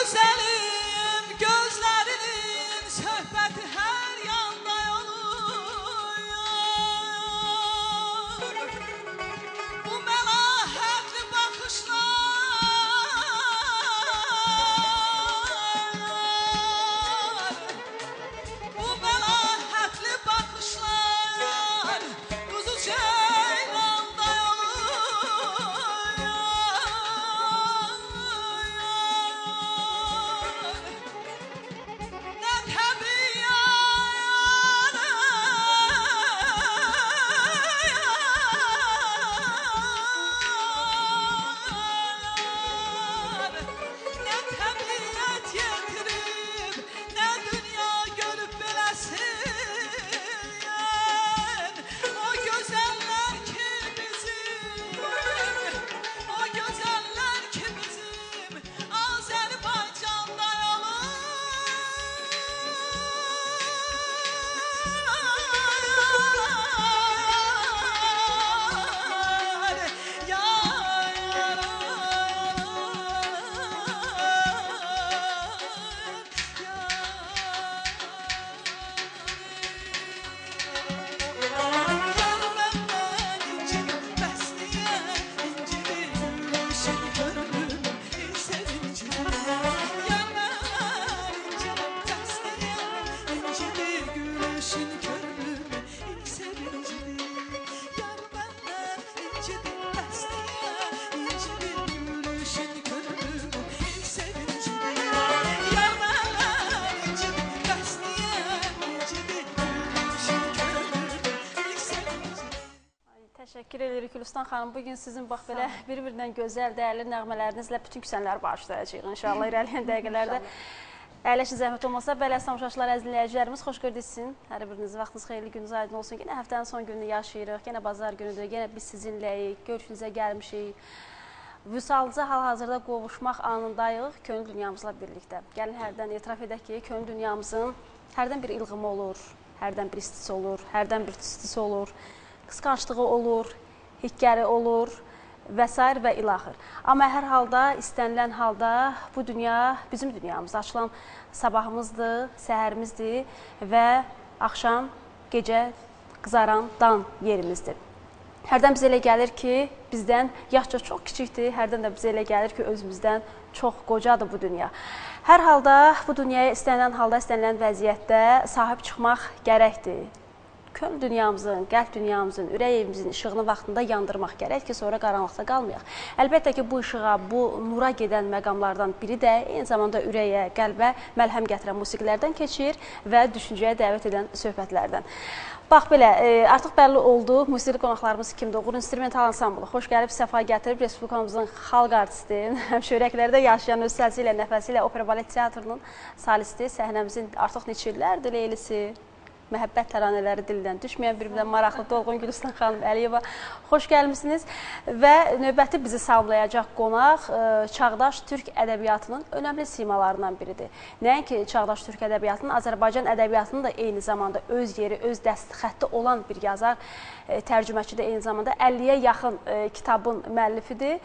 Təşəkkür edirik Gülüstan xanım. Bugün sizin bax belə bir-birindən gözəl, dəyərli nəğmələrinizlə bütün küsənləri bağışlayacağıq inşallah irəliyən dəqiqələrdə. Əyləşin zəhmət olmasa, belə tamaşaçılar, əziz dinləyicilərimiz xoş gördüksin. Hər biriniz vaxtınız xeyirli, gününüz aydın olsun. Yenə həftənin son gününü yaşayırıq, yenə bazar günüdür, yenə biz sizinləyik, görüşünüzə gəlmişik. Vüsalınıza hal-hazırda qovuşmaq anındayıq, könül dünyamızla birlikdə. Gəlin hərdən etiraf edək ki, könül dünyamızın hərdən bir ilğımı olur, hərdən bir istisi olur, hərdən bir tüstüsü olur. Qısqanclığı olur, hikkəri olur və s. və ilaxır. Amma hər halda, istənilən halda bu dünya bizim dünyamız, açılan sabahımızdır, səhərimizdir və axşam, gecə qızaran dan yerimizdir. Hərdən bizə elə gəlir ki, bizdən yaşca çox kiçikdir, hərdən də bizə elə gəlir ki, özümüzdən çox qocadır bu dünya. Hər halda bu dünyaya istənilən halda, istənilən vəziyyətdə sahib çıxmaq gərəkdir. Könül dünyamızın, qəlb dünyamızın, ürək evimizin işığını vaxtında yandırmaq gərək ki, sonra qaranlıqda qalmayaq. Əlbəttə ki, bu işığa, bu nura gedən məqamlardan biri də eyni zamanda ürəyə, qəlbə məlhəm gətirən musiqilərdən keçir və düşüncəyə dəvət edən söhbətlərdən. Bax belə, artıq bəlli oldu, musiqili qonaqlarımız kimdir? Uğur İnstrumental Ansamblı. Xoş gəlib, səfa gətirib Respublikamızın xalq artisti, həmşörəklərdə yaşayan öz səlsi ilə, nəfəsi ilə Opera Balet Teatrının solisti, səhnəmizin artıq neçə illərdir leylisi. Məhəbbət təranələri dildən düşməyən bir-birdən maraqlı Dolğun Gülüstan xanım Əliyeva. Xoş gəlmişsiniz və növbəti bizi salamlayacaq qonaq çağdaş türk ədəbiyyatının önəmli simalarından biridir. Nəinki çağdaş türk ədəbiyyatının, Azərbaycan ədəbiyyatının da eyni zamanda öz yeri, öz dəstxətti olan bir yazar, tərcüməçi də eyni zamanda 50-yə yaxın kitabın müəllifidir.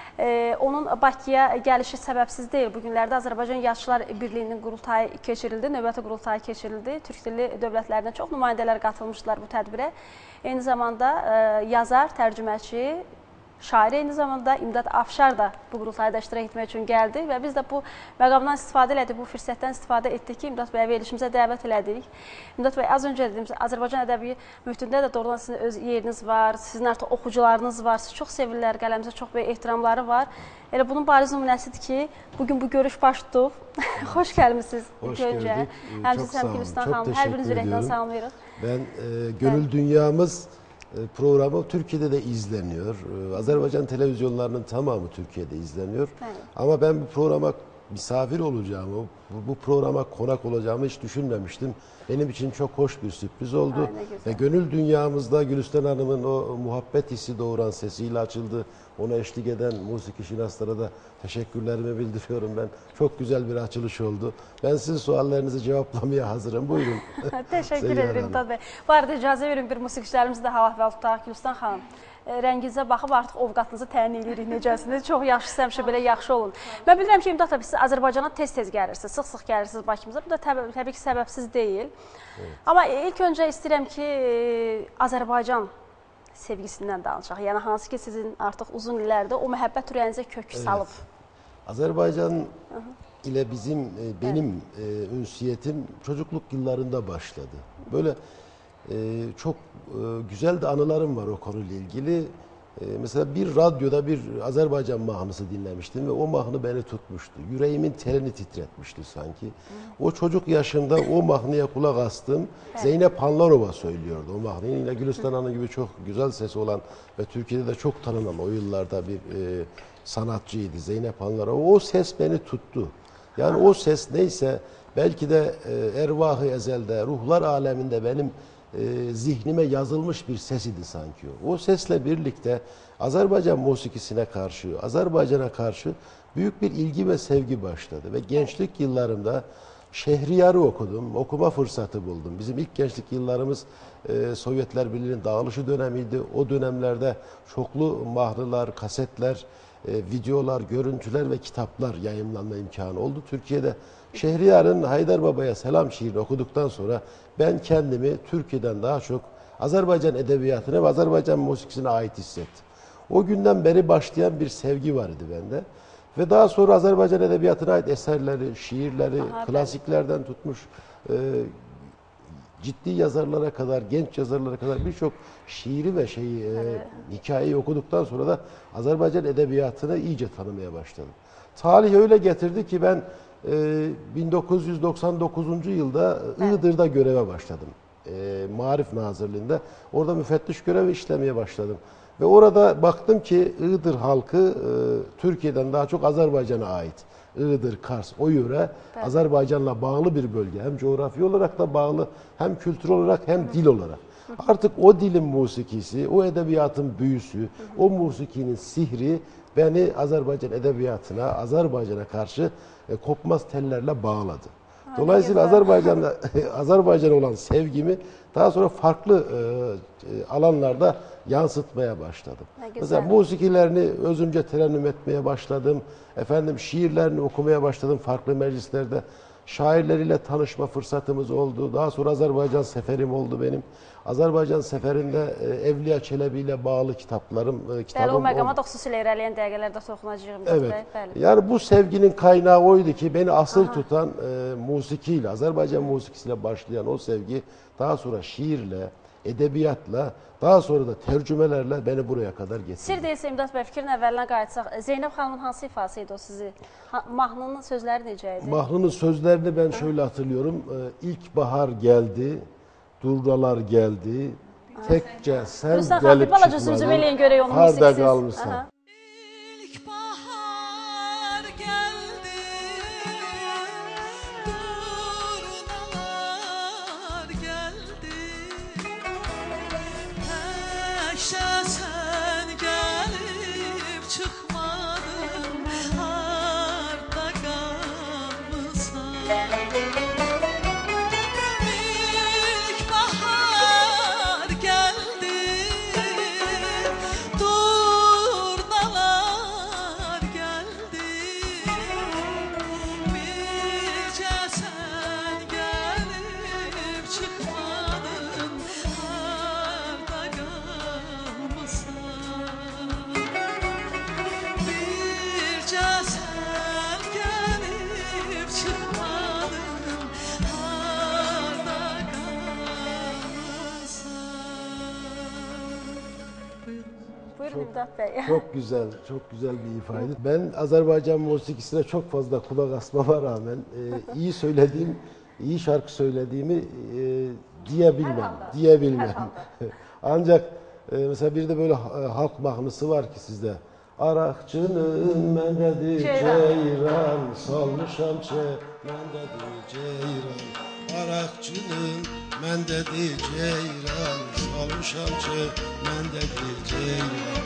Onun Bakıya gəlişi səbəbsiz deyil. Bugünlərdə Azərbaycan Yazıçılar Birliyinin qurultayı keçirildi, növbəti qurultayı keçirildi. Türk dilli dövlətlərindən çox nümayəndələr qatılmışdılar bu tədbirə. Eyni zamanda yazar, tərcüməçi, şair eyni zamanda İmdad Afşar da bu qurultayda iştirak etmək üçün gəldi və biz də bu məqamdan istifadə elədik, bu fürsətdən istifadə etdik ki, İmdad bəyə verilişimizə dəvət elədik. İmdad bəy, az öncə dedim, Azərbaycan ədəbi mühitində də doğrudan sizin öz yeriniz var, sizin artıq oxucularınız var, siz çox sevirlər, qələmizə çox böyük ehtiramları var. Elə bunun bariz nümunəsidir ki, bugün bu görüş baş tutub. Xoş gəlmişsiniz. Hoş geldik. Həm siz, həm Gülüstan xanım, hər biriniz ürəkdən salamlayırıq. Ben Gönül Dünyamız programı Türkiye'de de izleniyor. Azerbaycan televizyonlarının tamamı Türkiye'de izleniyor. Evet. Ama ben bu programa misafir olacağımı, bu programa konak olacağımı hiç düşünmemiştim. Benim için çok hoş bir sürpriz oldu. Ve gönül dünyamızda Gülistan Hanım'ın o muhabbet hissi doğuran sesiyle açıldı. Ona eşlik eden musiki şinaslara da teşekkürlerimi bildiriyorum ben. Çok güzel bir açılış oldu. Ben sizin suallerinizi cevaplamaya hazırım. Buyurun. Teşekkür ederim Ümit Bey. Bu arada icazə verin bir musiqiçilərimizi də hava və tutaq. Gülistan xanım, rəngizə baxıb artıq ovqatınızı təyin edirik necəsiniz. Çox yaxşısı, həmişə belə yaxşı olun. Mən bilirəm ki, İmdad abi, siz Azərbaycana tez-tez gəlirsiniz, sıx-sıx gəlirsiniz Bakımıza. Bu da təbii ki, səbəbsiz deyil. Evet. Amma ilk öncə istəyirəm ki, Azərbaycan sevgisindən danışaq. Yəni, hansı ki, sizin artıq uzun illərdə o məhəbbət ürəyinizə kök salıb. Azerbaycan ile benim ünsiyetim çocukluk yıllarında başladı. Böyle çok güzel de anılarım var o konuyla ilgili. Mesela bir radyoda bir Azerbaycan mahnısı dinlemiştim ve o mahnı beni tutmuştu. Yüreğimin telini titretmişti sanki. O çocuk yaşımda o mahnıya kulak astım. Zeynep Hanlarova söylüyordu o mahnıyı. Yine Gülistan Hanım gibi çok güzel sesi olan ve Türkiye'de de çok tanınan o yıllarda bir sanatçıydı Zeynep Hanlarova. O ses beni tuttu. Yani o ses neyse belki de ervah-ı ezelde, ruhlar aleminde benim zihnime yazılmış bir ses idi sanki o. O sesle birlikte Azerbaycan musikisine karşı, Azerbaycan'a karşı büyük bir ilgi ve sevgi başladı. Ve gençlik yıllarımda Şehriyar'ı okudum, okuma fırsatı buldum. Bizim ilk gençlik yıllarımız Sovyetler Birliği'nin dağılışı dönemiydi. O dönemlerde çoklu mahnılar, kasetler, videolar, görüntüler ve kitaplar yayımlanma imkanı oldu. Türkiye'de Şehriyar'ın Haydar Baba'ya selam şiirini okuduktan sonra ben kendimi Türkiye'den daha çok Azerbaycan edebiyatına ve Azerbaycan musikisine ait hissettim. O günden beri başlayan bir sevgi vardı bende. Ve daha sonra Azerbaycan edebiyatına ait eserleri, şiirleri, klasiklerden tutmuş ciddi yazarlara kadar, genç yazarlara kadar birçok şiiri ve hikayeyi okuduktan sonra da Azerbaycan edebiyatını iyice tanımaya başladım. Tarih öyle getirdi ki ben 1999. yılda Iğdır'da göreve başladım. Maarif Nazırlığı'nda. Orada müfettiş görevi işlemeye başladım. Ve orada baktım ki Iğdır halkı Türkiye'den daha çok Azerbaycan'a ait. Iğdır, Kars, o yöre Azerbaycan'la bağlı bir bölge. Hem coğrafi olarak da bağlı, hem kültür olarak hem dil olarak. Artık o dilin musikisi, o edebiyatın büyüsü, o musikinin sihri beni Azerbaycan edebiyatına, Azerbaycan'a karşı kopmaz tellerle bağladı. Dolayısıyla Azerbaycan'a olan sevgimi daha sonra farklı alanlarda yansıtmaya başladım. Mesela musikilerini özümce terennüm etmeye başladım. Efendim şiirlerini okumaya başladım farklı meclislerde. Şairleriyle tanışma fırsatımız oldu. Daha sonra Azerbaycan seferim oldu benim. Azerbaycan seferinde Evliya Çelebi ile bağlı kitabım oldu. O məqama da xüsusilə irəliyən dəqiqələrdə toxunacağım. Evet. Yani bu sevginin kaynağı oydu ki beni asıl tutan musikiyle, Azerbaycan musikisiyle başlayan o sevgi daha sonra şiirle, edebiyatla, daha sonra da tercümelerle beni buraya kadar getirdi. Sir deyilsə İmdad bəy, fikrin əvvəlinə qayıtsaq, Zeynep xanımın hansı ifası idi o sizi? Mahnının sözləri necə idi? Mahnının sözlerini ben şöyle hatırlıyorum. İlkbahar geldi, durralar geldi, tekçe sen gelip çıkmadın, harda kalmışsan. Çok güzel, çok güzel bir ifade. Ben Azerbaycan musikisine çok fazla kulak asmama rağmen iyi şarkı söylediğimi diyebilmem. Ancak mesela bir de böyle halk mahnısı var ki sizde. Araqçının məndədir ceyran, salmışam məndədir ceyran. Araqçının məndədir ceyran, salmışam məndədir ceyran.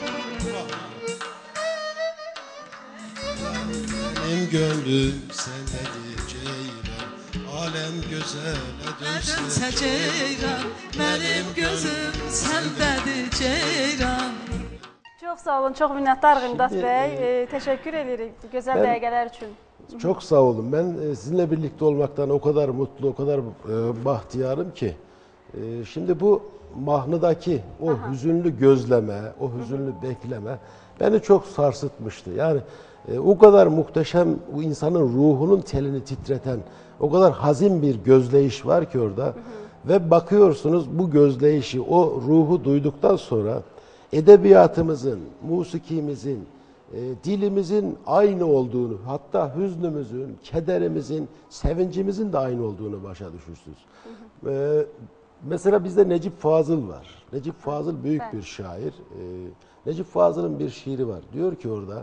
Benim gönlüm səndədir ceyran, aləm gözələ dönsə ceyran. Mənim gözüm səndədir ceyran. Çox sağ olun, çox minnətdarıq İmdad bəy. Teşekkür edirik gözəl dəqiqələr üçün. Çok sağ olun. Ben sizinle birlikte olmaktan o kadar mutlu, o kadar bahtiyarım ki. Şimdi bu mahnıdaki o hüzünlü gözleme, o hüzünlü bekleme beni çok sarsıtmıştı. Yani o kadar muhteşem, o insanın ruhunun telini titreten, o kadar hazin bir gözleyiş var ki orada. Ve bakıyorsunuz bu gözleyişi, o ruhu duyduktan sonra edebiyatımızın, musikimizin, dilimizin aynı olduğunu, hatta hüznümüzün, kederimizin, sevincimizin de aynı olduğunu başa düşürsünüz. Mesela bizde Necip Fazıl var. Necip Fazıl büyük bir şair. Necip Fazıl'ın bir şiiri var. Diyor ki orada,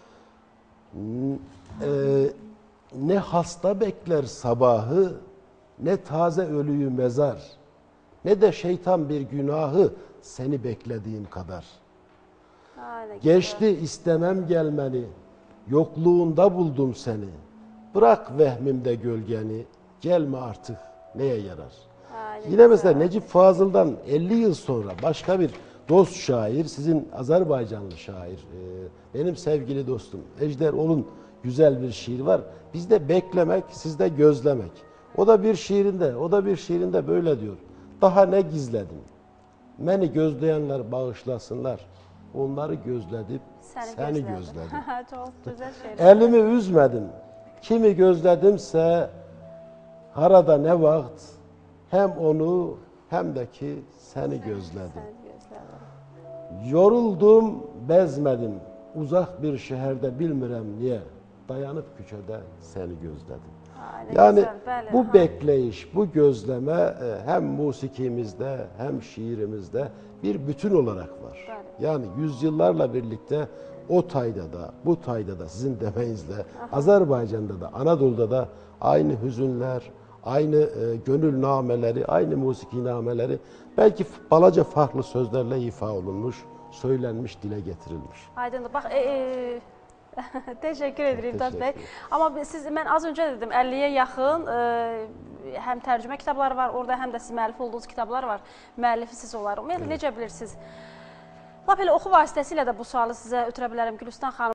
ne hasta bekler sabahı, ne taze ölüyü mezar, ne de şeytan bir günahı seni beklediğim kadar. Geçti istemem gelmeni, yokluğunda buldum seni. Bırak vehmimde gölgeni, gelme artık neye yarar. Yine mesela Necip Fazıl'dan 50 yıl sonra başka bir dost şair, sizin Azerbaycanlı şair, benim sevgili dostum Ejder Ol'un güzel bir şiiri var. Bizde beklemek, sizde gözlemek. O da bir şiirinde böyle diyor. Daha ne gizledim? Beni gözleyenler bağışlasınlar. Onları gözledim, seni gözledim. Çok güzel şeyler. Elimi üzmedim. Kimi gözledimse harada ne vakit hem onu hem de ki seni gözledim. Yoruldum, bezmedim. Uzak bir şehirde bilmirəm niye. Dayanıp küçede seni gözledim. Yani bu bekleyiş, bu gözleme hem musikimizde hem şiirimizde bir bütün olarak var. Yani yüzyıllarla birlikte o tayda da, bu tayda da sizin demeyinizle Azerbaycan'da da, Anadolu'da da aynı hüzünler, aynı gönül nameleri, aynı musiki nameleri belki balaca farklı sözlerle ifa olunmuş, söylenmiş, dile getirilmiş. Aydındır. Bax, teşekkür ederim İmdad bəy. Amma mən az öncə dedim, 50-yə yaxın həm tərcümə kitabları var, orada həm də siz müəllif olduğunuz kitablar var. Müəllifi siz olar. Necə bilirsiniz? Lap elə oxu vasitəsilə də bu sualı sizə ötürə bilərəm Gülüstan xanım.